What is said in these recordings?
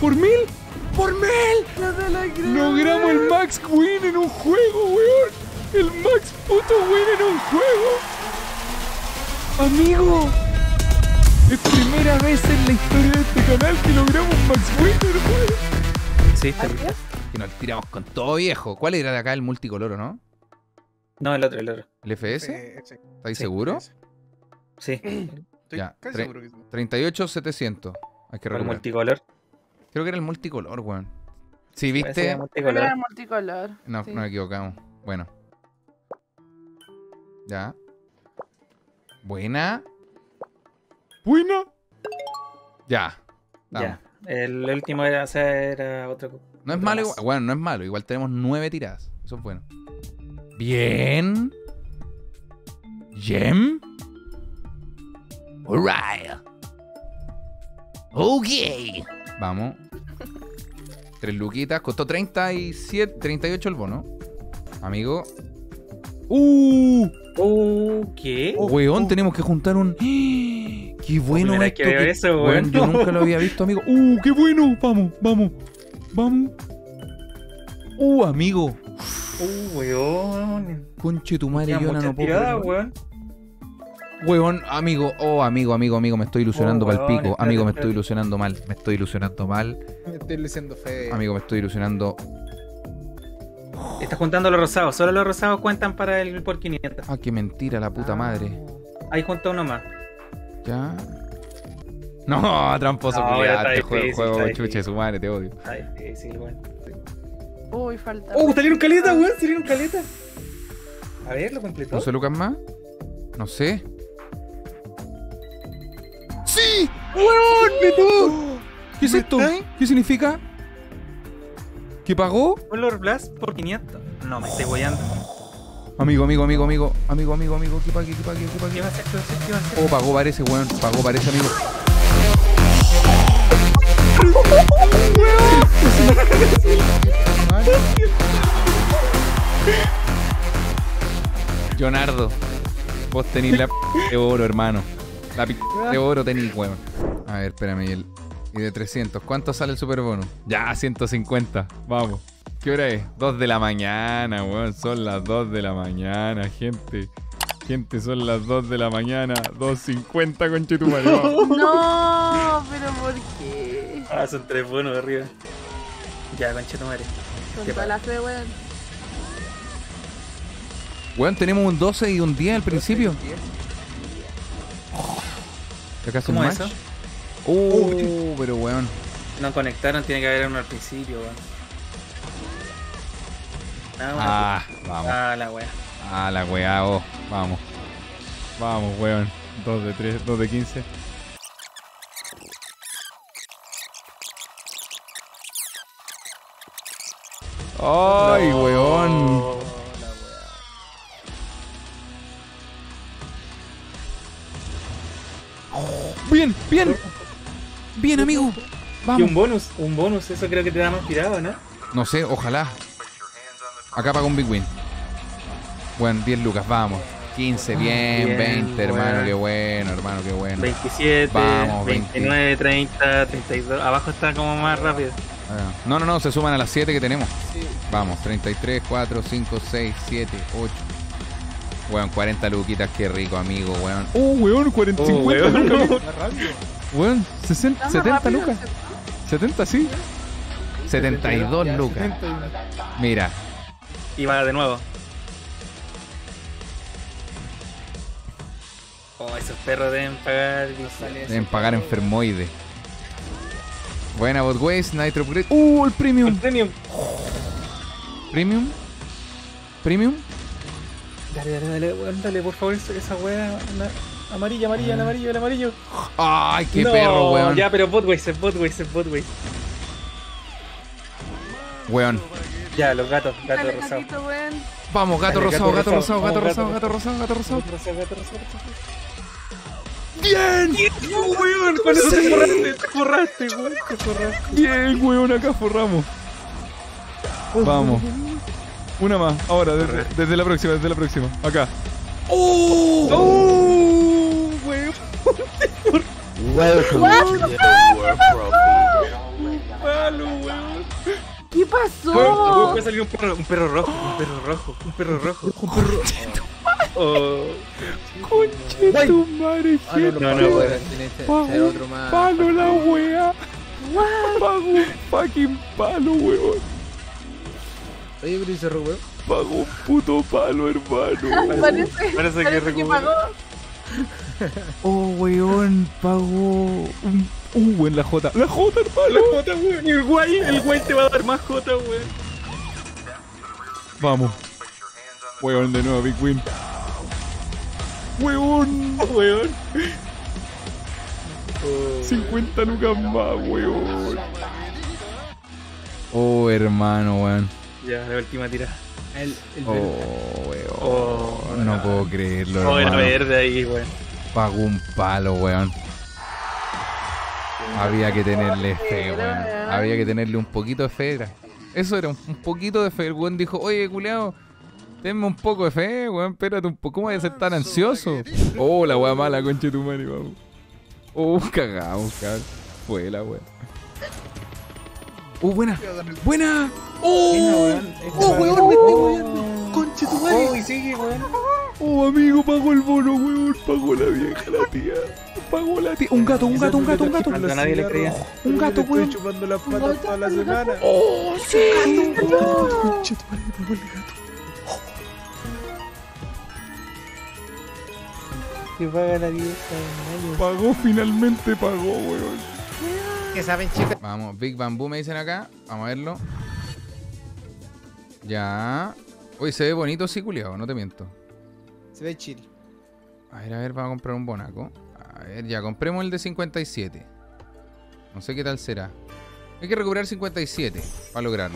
¿Por 1000? ¡Por 1000! No te la creo. Logramos el max win en un juego, weón. El max puto win en un juego. Amigo. Es primera vez en la historia de este canal que logramos un max win, hermano. Sí, está bien. Y nos tiramos con todo, viejo. ¿Cuál era de acá el multicolor o no? No, el otro, el otro. ¿El FS? ¿Estáis seguro? Sí. Estoy Ya, casi seguro que sí. 38700. Hay que El regular. multicolor. Creo que era el multicolor, weón. Sí, Ese ¿viste? era multicolor. Era multicolor. No, Sí. nos equivocamos. Bueno. Ya. Buena. Buena. Ya. Vamos. Ya. El último era, o sea, era otro. No es otro malo más. igual. Bueno, no es malo. Igual tenemos 9 tiradas. Eso es bueno. Bien. Gem. Alright. Ok. Vamos. 3 luquitas. Costó 38 el bono. Amigo. ¿Qué? Weón, tenemos que juntar un... ¡Qué bueno Primera esto! que veo eso, weón. Yo nunca lo había visto, amigo. ¡Qué bueno! Vamos, vamos. Vamos. Amigo. Weón. Conche tu madre, Ya, yo muchas no puedo tiradas, creerlo. weón. Weón, amigo. Amigo, me estoy ilusionando pa'l Weón, pico. espérate, Amigo, me espérate. estoy ilusionando mal. Me estoy ilusionando mal. Me estoy luciendo feo. Amigo, me estoy ilusionando... Estás juntando los rosados. Solo los rosados cuentan para el por 500. Ah, qué mentira, la puta madre. Ahí junta uno más. Ya. No, tramposo, No, culiao, está te difícil, juego está chuche difícil. su madre, te odio. Ay, sí, weón. Uy, falta. Salieron caleta, weón. Salieron caleta. A ver, lo completó. 11 lucas más. No sé. ¡Sí! ¡Weón! ¿Qué es esto? ¿Qué significa? ¿Qué pagó? Color Blast por 500. No, me estoy guayando. Amigo. ¿Qué pague? ¿Qué va a hacer? ¿Qué va a hacer? ¿Qué va a hacer? Oh, pagó, parece, weón. Pagó, parece, amigo. Leonardo, vos tenés la p de oro, hermano. La p de oro tenés, weón. A ver, espérame. Y de 300, ¿cuánto sale el superbono? Ya, 150. Vamos. ¿Qué hora es? 2 de la mañana, weón. Son las 2 de la mañana, gente. Gente, son las 2 de la mañana. 2.50, conchetumare. Vamos. No, pero ¿por qué? Ah, son 3 buenos de arriba. Ya, concha tu madre. Con ¿Qué toda la fe, weón. Weón, tenemos un 12 y un 10 al principio. ¿Acaso un ¿Cómo match? eso? Pero weón. No conectaron, tiene que haber uno al principio, weón. Vamos. La wea. La weá, oh. Vamos. Vamos, weón. 2 de 3, 2 de 15. Ay, No, weón. la wea. Bien, bien. Bien, amigo. Y Vamos. un bonus, eso creo que te da más tirado, ¿no? No sé, ojalá. Acá paga un big win. Bueno, 10 lucas, vamos. 15, bien, Bien, 20, hermano, bueno. qué bueno, hermano, qué bueno. 27, Vamos, 29, 30, 32. Abajo está como más rápido. Ah, no, se suman a las 7 que tenemos. Vamos, 33, 4, 5, 6, 7, 8. Weón, 40 luquitas, qué rico, amigo, weón. Weón, 40, 50 weón. lucas. Más rápido. Weón, 60, Está más 70 rápido, lucas. ¿cierto? 70, sí. 72 Ya, lucas. 71. Mira, Y va de nuevo. Oh, esos perros deben pagar. deben pagar enfermoide. Buena, Botways, Nitro Upgrade. El Premium. Premium. Premium. Premium. Dale, weón, dale, por favor, esa wea. Amarilla, el amarillo. Ay, qué No, perro, weón. Ya, pero Botways. Weón. Ya, los gatos Dale, rosados. gatito, weón. Vamos, gato Dale, rosado, gato gato rosado, rosado. gato Vamos, rosado, gato rosado, gato rosado. Bien. ¡Bien! Weón, con eso te forraste, weón. Bien, weón, acá forramos. Vamos. Una más, ahora, desde la próxima, Acá. Welcome to the Netherworld, bro. pasó? Puede salir un perro rojo, un perro rojo, un perro rojo. Un perro rojo. Oh. Conche tu madre, No, pago un palo la wea. Pago un fucking palo, weón. Oye, pero se robó. Pago un puto palo, hermano. Parece que recuperó. pagó. Oh, weón, pagó un... en la J. La J, hermano. La J, weón. El guay te va a dar más J, weón. Vamos. Weón, de nuevo, Big Win. Weón. Weón. 50 lucas más, weón. Oh, hermano, weón. Ya, la última tira. El Oh, weón. No puedo creerlo, Oh, era hermano. verde ahí, weón. Pagó un palo, weón. Había que tenerle fe, weón. Había que tenerle un poquito de fe. Eso era un poquito de fe. El weón dijo, oye, culiao, tenme un poco de fe, weón. Espérate un poco. ¿Cómo voy a ser tan ansioso? Oh, la weá mala, conche tu madre, vamos. Oh, cagamos, cabrón. Fue la weá. Buena. Buena. Oh, weón, me estoy moviendo. Conche tu madre. Oh, y sigue, weón. Oh, amigo, pagó el bono, weón. Pagó la vieja, la tía. Pagó la tía. Un gato. Cuando a nadie le creía. Un gato, weón. Estoy chupando las patas toda la semana. Oh, sí. Conche tu madre, pagó el gato. Que paga la vieja. Pagó, finalmente pagó, weón. ¿Qué saben, chicas? Vamos, Big Bamboo me dicen acá. Vamos a verlo. Ya. Uy, se ve bonito, sí, culiao, no te miento. Se ve chill. A ver, vamos a comprar un bonaco. A ver, ya, compremos el de 57. No sé qué tal será. Hay que recuperar 57 para lograrlo.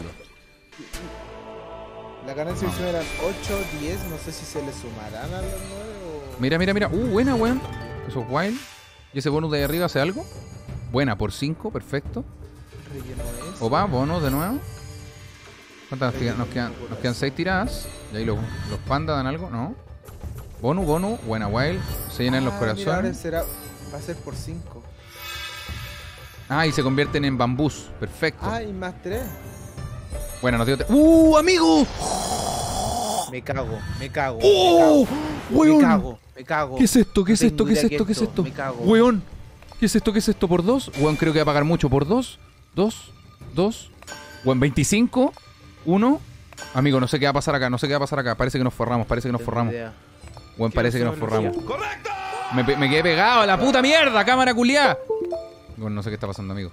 La ganancia eran 8, 10. No sé si se le sumarán a los 9 o... Mira. Buena, weón. Eso es wild. ¿Y ese bonus de ahí arriba hace algo? Buena, por 5, perfecto. Relleno es. Opa, bonus de nuevo. ¿Cuántas nos quedan? Nos quedan 6 tiradas. Y ahí los pandas dan algo, ¿no? Bonus, buena wild. Se llenan los Mira, ahora corazones. va a ser por 5. Ah, y se convierten en bambús. Perfecto. Ah, y más 3. Bueno, nos dio... amigo! Me cago. ¡Oh! ¡Weón! Me cago. ¿Qué es esto? ¿Qué es No esto? tengo ¿Qué es idea esto? ¿Qué es esto? Me cago. Weón. ¿Qué es esto? ¿Qué es esto? ¿Por 2? Weón, creo que va a pagar mucho. ¿Por 2? 2. Weón, 25. 1. Amigo, no sé qué va a pasar acá. Parece que nos forramos. Weón, parece que nos forramos. ¡Correcto! Me quedé pegado a la puta mierda, cámara culiá. Bueno, no sé qué está pasando, amigo.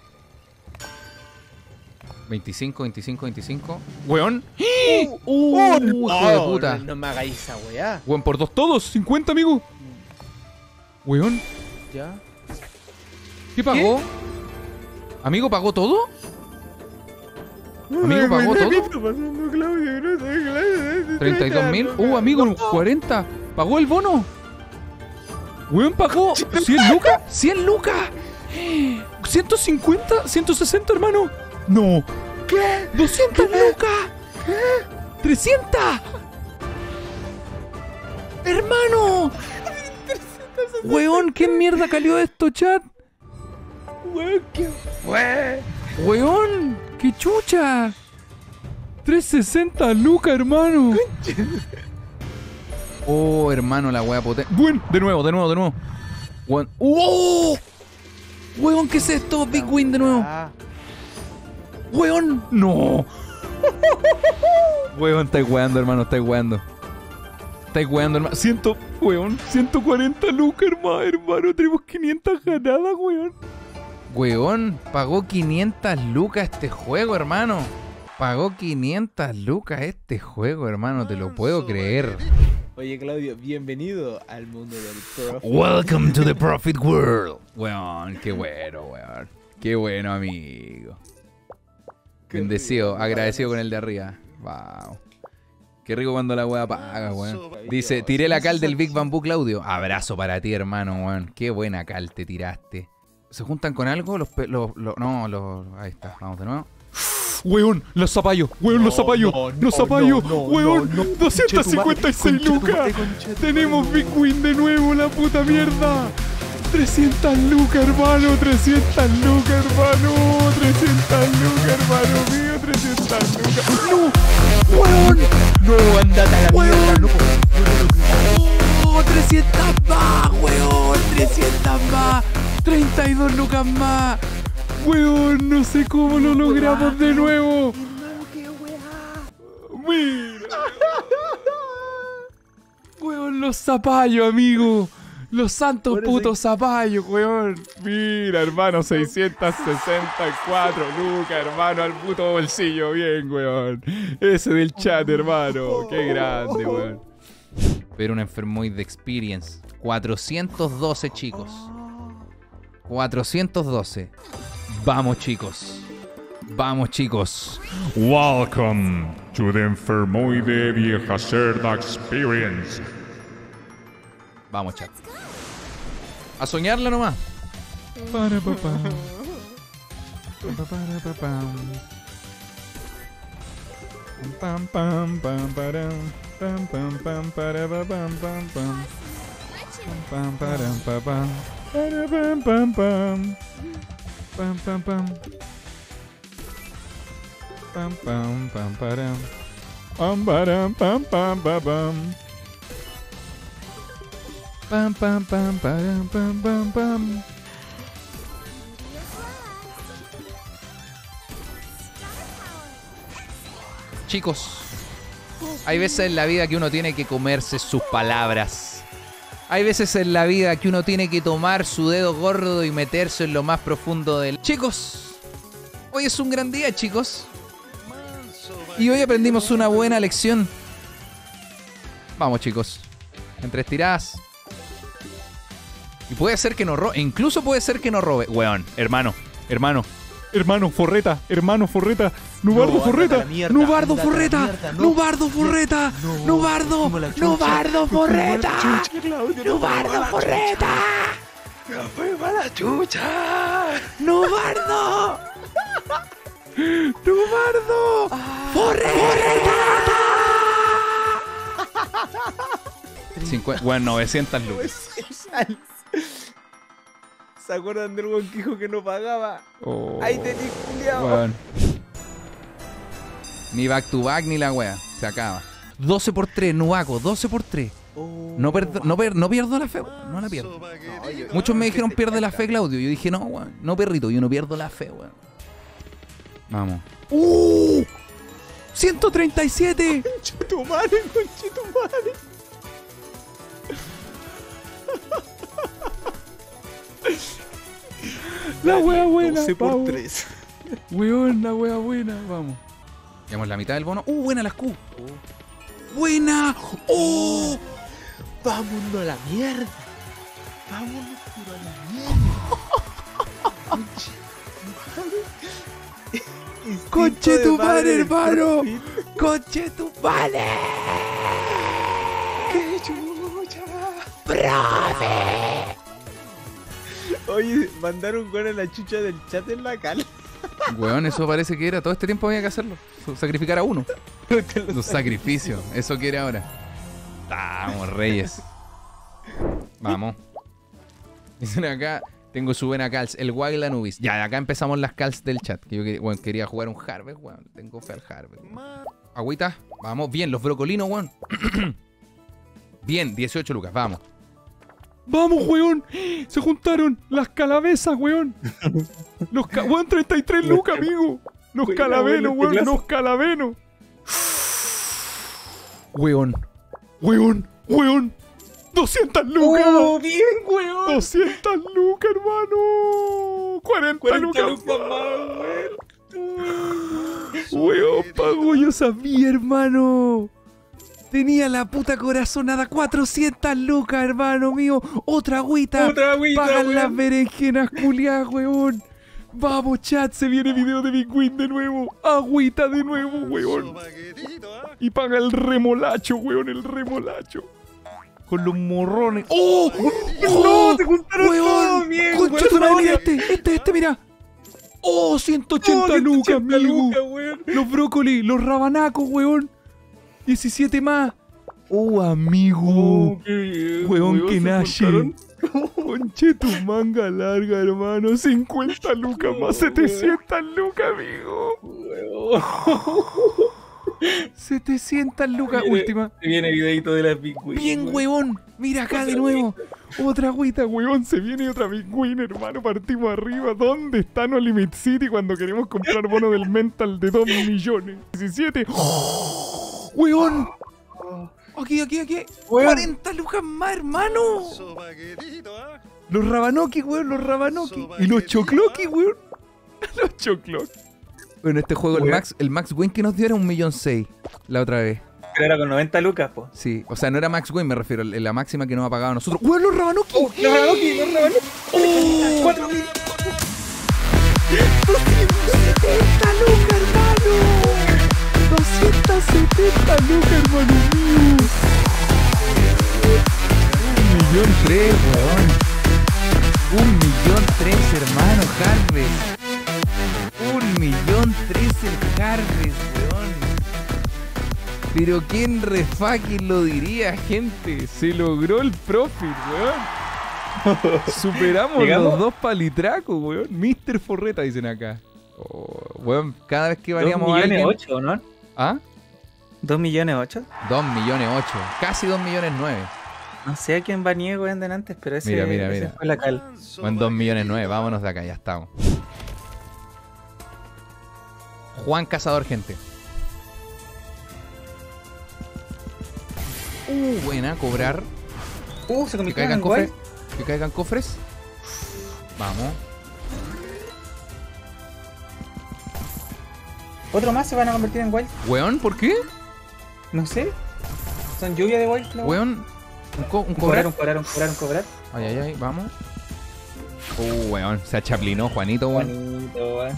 25. Weón. Hijo de puta. No me hagáis esa weá. Weón, por 2 todos. 50, amigo. Weón. Ya. ¿Qué pagó? ¿Amigo pagó todo? ¿Amigo pagó todo? ¿Qué está pasando, Claudio? No sé, 32.000. Amigo, 40. ¿Pagó el bono? Weón, pagó 100 lucas. 100 lucas. 150, 160, hermano. No. ¿Qué? 200 lucas. ¿Qué? 300. Hermano. Weón, ¿qué mierda calió esto, chat? Weón, qué chucha. 360 lucas, hermano. Oh, hermano, la wea potente. Buen, de nuevo. Weón. ¡Oh! Weón, ¿qué es esto? Big Win de nuevo. Weón, no. Weón, estáis weando, hermano, estáis weando, hermano. 140 lucas, hermano. Tenemos 500 ganadas, weón. Weón, pagó 500 lucas este juego, hermano. Pagó 500 lucas este juego, hermano. Te lo puedo creer. Oye, Claudio, bienvenido al mundo del profit. Welcome to the Profit World. Weón, qué bueno, weón. Qué bueno, amigo. Bendecido, agradecido con el de arriba. Wow. Qué rico cuando la wea paga, weón. Dice, tiré la cal del Big Bamboo, Claudio. Abrazo para ti, hermano, weón. Qué buena cal te tiraste. ¿Se juntan con algo? Ahí está, vamos de nuevo. Weón, los zapallos, weón, los zapallos, weón, 256 lucas. Tenemos Big Win de nuevo, la puta mierda. 300 lucas, hermano, 300 lucas, hermano mío, 300 200 lucas. ¡No! ¡Weón! No, andate a la mierda, no. ¡Oh! 300 más, weón. 300 más. 32 lucas más. Weón, no sé cómo lo logramos de nuevo. Hermano, qué weá. Mira. Weón, los zapallos, amigo. Los santos Por eso- putos zapallos, weón. Mira, hermano, 664 lucas, hermano, al puto bolsillo. Bien, weón. Ese del chat, hermano. Qué grande, weón. Pero una enfermoid de experience. 412, chicos. 412. Vamos, chicos. Vamos, chicos. Welcome to the Enfermoide Vieja Cerda Experience. Vamos, chat. A soñarla nomás. Para papá. Para papá. Pam pam pam param. Pam pam pam para pam pam pam. Pam param pam. Para pam pam pam. Pam pam pam. Pam pam pam param. Pam param pam pam pam. Pam pam pam pam pam pam pam. Chicos, hay veces en la vida que uno tiene que comerse sus palabras. Hay veces en la vida que uno tiene que tomar su dedo gordo y meterse en lo más profundo del... Chicos, hoy es un gran día, chicos. Y hoy aprendimos una buena lección. Vamos, chicos. En 3 tiradas. Y puede ser que no robe. Incluso puede ser que no robe. Weón, hermano. Hermano, Forreta. Nubardo, Forreta. ándate a la mierda, Nubardo, ándate a la Forreta. mierda, no. Nubardo, Forreta. No, Nubardo. como la chucha. Nubardo, Forreta. Claudio, Nubardo, Forreta. Nubardo. Nubardo. Forreta. Bueno, 900 lucas. ¿Se acuerdan del buen que dijo que no pagaba? Oh, Ahí tenés, culiao. weón. Ni back to back ni la wea. Se acaba. 12 por 3, Nubaco, 12 por 3. Oh. No pierdo la fe, weón. No la pierdo. Muchos me dijeron pierde la fe, Claudio. Yo dije, no, weón. No, perrito, yo no pierdo la fe, weón. Vamos. 137. Conchetumare. La wea buena. 12 por vamos. 3. Weón, la wea buena. Vamos. Llevamos la mitad del bono. Buena las Q. Buena. Oh. Vámonos a la mierda. Vámonos puro a la mierda. Conche tu madre, hermano. Conche tu madre. ¡Qué chucha! ¡Profe! Oye, mandaron con la chucha del chat en la cara. Weón, eso parece que era. Todo este tiempo había que hacerlo. Sacrificar a uno. Los sacrificios. Eso quiere ahora. Vamos, reyes. Vamos. Dicen acá. Tengo su buena calz. El Wild Anubis. Ya, de acá empezamos las calz del chat. Que yo quería jugar un Harvest, weón. Tengo fe al Harvest. Agüita. Vamos. Bien, los brocolinos, weón. Bien, 18 lucas. Vamos. ¡Vamos, weón! Se juntaron las calabezas, weón. Weón, 33 lucas, amigo. Los Buena, calavenos, buena, weón. Los calavenos. Weón. 200 lucas. ¡Oh, bien, weón! 200 lucas, hermano. 40 lucas más, Weón, pago, yo sabía, hermano. Tenía la puta corazonada. 400 lucas, hermano mío. Otra agüita. Pagan weón. las berenjenas culiadas, weón. Vamos, chat, se viene video de Big Win de nuevo. Agüita de nuevo, weón. Y paga el remolacho, weón, el remolacho. Con los morrones. ¡Oh! ¡No! ¡Se juntaron weón! todos bien, ¡Concha tu madre, mira este, mira! ¡Oh! 180 lucas, amigo. Los brócolis, los rabanacos, weón. 17 más. ¡Oh, amigo! Weón, que nace. Conche tu manga larga, hermano. 50 lucas más 700 lucas, amigo. 700 lucas última. Se viene videito de las Big Win. Bien, huevón. Mira acá de nuevo. Otra agüita, huevón. Se viene otra Big Win, hermano. Partimos arriba. ¿Dónde está No Limit City cuando queremos comprar bono del Mental de 2 millones? 17. ¡Huevón! Aquí. Huevón. 40 lucas más, hermano. Los Rabanoki, weón, los Rabanoki. Y los Chocloki, weón. Los Chocloki. Bueno, este juego, el Max Win que nos dio era 1.600.000 la otra vez. Pero era con 90 lucas, po. Sí, o sea, no era Max Win, me refiero, la máxima que nos ha pagado a nosotros. ¡Weón, los Rabanoki! Los Rabanoki. 4.000. 270 lucas, hermano. 270 lucas, hermano mío. 1.300.000, weón. 1.300.000, hermano, Harvest. 1.300.000 el Harvest, weón. Pero quién refucking lo diría, gente. Se logró el profit, weón. Superamos ¿Llegamos? los 2 palitracos, weón. Mr. Forreta dicen acá. Oh, weón, cada vez que variamos a alguien... 2.800.000, ¿no? ¿Ah? 2.800.000. 2.800.000, casi 2.900.000. No sé a quién baneé, weón, de antes, pero ese, Mira. ese fue la cal. Buen 2.900.000, vámonos de acá, ya estamos. Juan Cazador, gente. Buena, cobrar. Se Que convirtió caigan en cofres. guay. Que caigan cofres. Vamos. Otro más se van a convertir en wild. Weón, ¿por qué? No sé. Son lluvia de wild. ¿No? Weón. Un Cobrar. cobrar. Ay, vamos. Weón, se achaplinó Juanito, weón. Juanito, weón.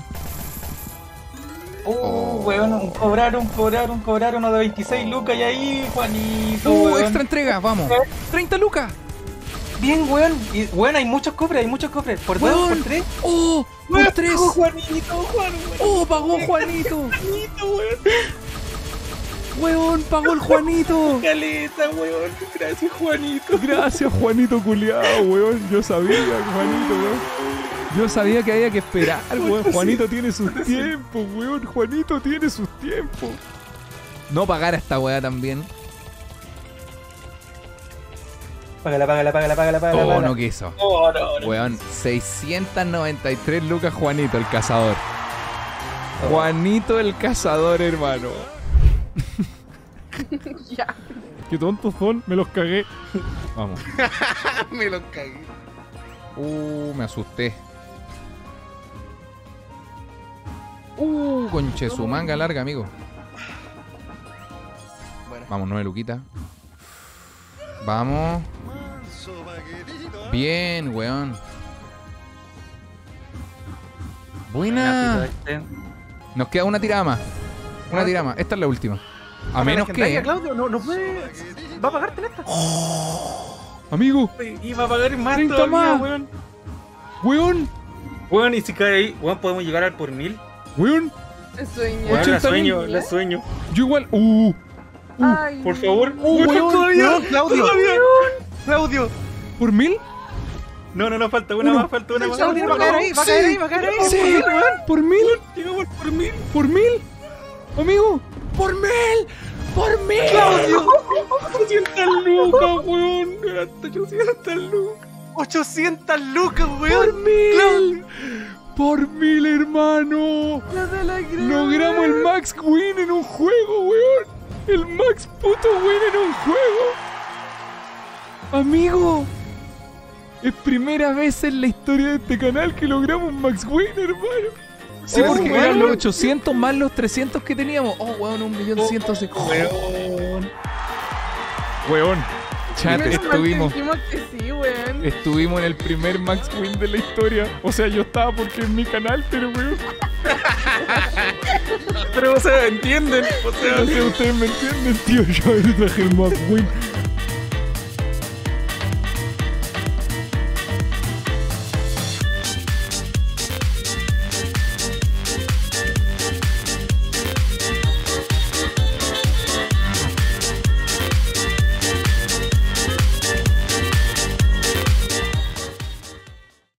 Weón, un cobrar, uno de 26 lucas y ahí, Juanito. Weón. Extra entrega, vamos. 30 lucas. Bien, weón. Y, weón, hay muchos cofres. ¿Por 2? Weón. ¿Por 3? Por 3. Pagó Juanito, Pagó Juanito. weón. Weón, pagó el Juanito. Caleta, weón. Gracias, Juanito. Gracias, Juanito culiao, weón. Yo sabía, Juanito, weón. Yo sabía que había que esperar, weón. Juanito tiene sus tiempos, weón. Juanito tiene sus tiempos. No pagar a esta weá también. Págala. No quiso. No. Weón, 693 lucas Juanito, el cazador. Juanito el cazador, hermano. Ya. Qué tontos son, me los cagué. Vamos. Me lo cagué. Me asusté. Conche su manga larga, amigo. Bueno. Vamos, 9 luquitas. Vamos. Bien, weón. Buena. Nos queda una tirada más. Una tirada más. Esta es la última. A menos que... Claudio, no puede. Va a pagarte esta. Amigo, Y va a pagar más 30 todavía, más. weón. weón. Weón, y si cae ahí, weón, podemos llegar al por 1000. Weón. Sueño. Weón, 80.000. la sueño. Yo igual... Ay, Por favor. weón, todavía. weón, Claudio. Claudio. ¿Por 1000? No, falta una más, falta una más. Va a caer ahí, va a caer ahí. Sí, ¿por 1000? Llegamos por 1000. ¿Por 1000? Amigo, ¿por 1000? ¡Por 1000! ¡Claudio! 800 lucas, weón. 800 lucas. 800 lucas, ¡Por weón. 1000! ¡Por 1000, hermano! No te la creo. Logramos el Max Win en un juego, weón. El Max puto Win en un juego. Amigo, es primera vez en la historia de este canal que logramos un Max Win, hermano. Sí, Oh, porque weón. eran los 800 más los 300 que teníamos. Oh, weón, 1.100.000. Weón. Weón, chat, Menos mal que estuvimos. dijimos que sí, weón. Estuvimos en el primer Max Win de la historia. O sea, yo estaba porque es mi canal, pero weón. Pero, o sea, entienden. O sea, No sé, ustedes me entienden, tío. Yo ahora traje el Max Win.